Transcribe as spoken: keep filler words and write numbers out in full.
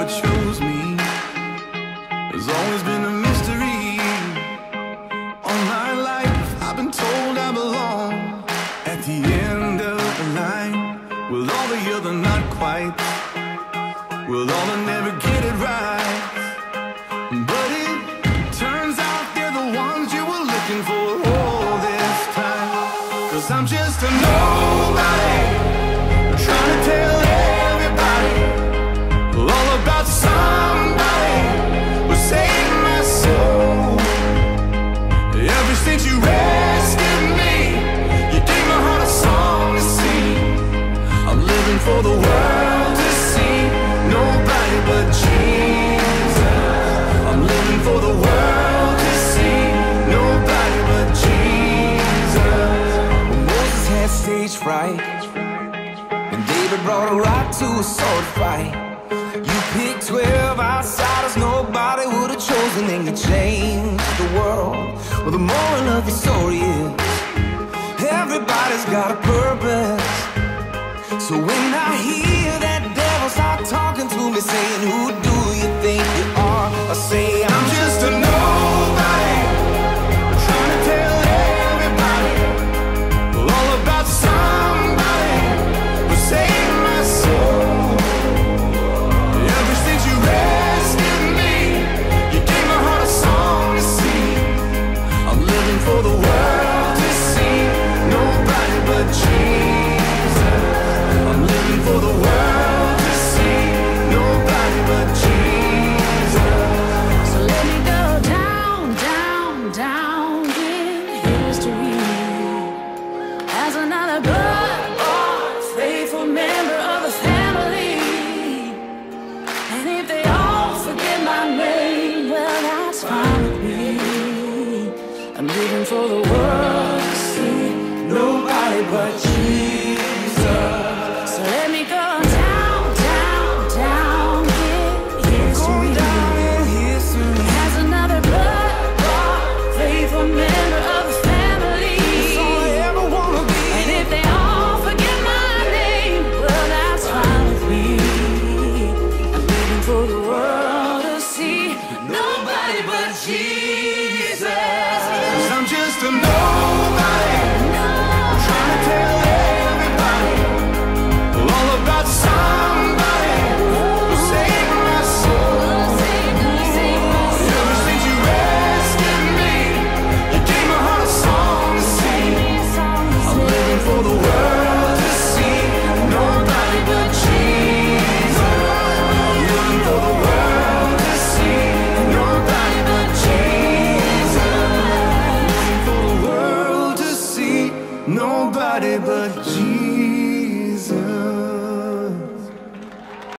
ever chose me. There's always been a mystery. All my life I've been told I belong at the end of the line, with all the other not quite, with all that never get it right. But it turns out they're the ones you were looking for all this time. 'Cause I'm just a nobody, trying to tell everybody all about somebody who saved my soul. Ever since you rescued me, you gave my heart a song to sing. I'm living for the world to see, nobody but Jesus. I'm living for the world to see, nobody but Jesus. Well, Moses had stage fright, and David brought a rock to a sword fight. You picked twelve outsiders nobody would have chosen, and you changed the world. Well, the moral of the story is everybody's got a purpose. So when I hear that devil start talking to me, saying, who do you think you are? I say, I'm just a nobody, trying to tell everybody all about somebody who saved my soul. Ever since you rescued me, you gave my heart a song to sing. I'm living for the world to see, nobody but Jesus. I'm living for the world to see, nobody but Jesus. So let me go down, down, down in history as another blood-bought, faithful member of the family. And if they all forget my name, well, that's fine with me. I'm living for the world to see, Nobody but Jesus. so let me go down, down, down in history as another blood-bought, faithful member of the family. And if they all forget my name, well, that's fine with me. I'm living for the world to see, nobody but Jesus.